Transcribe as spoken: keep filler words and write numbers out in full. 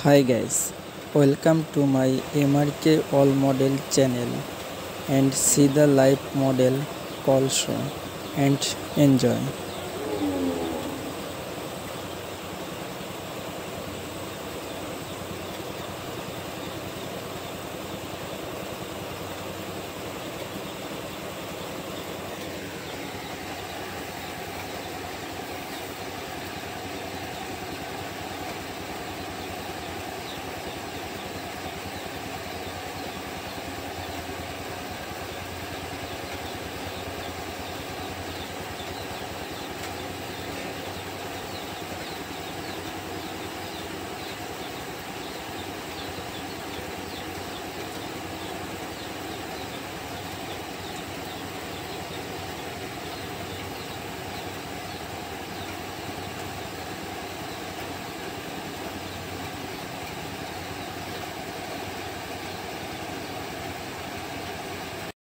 Hi guys, welcome to my M R K All Model channel and see the live model call show and enjoy.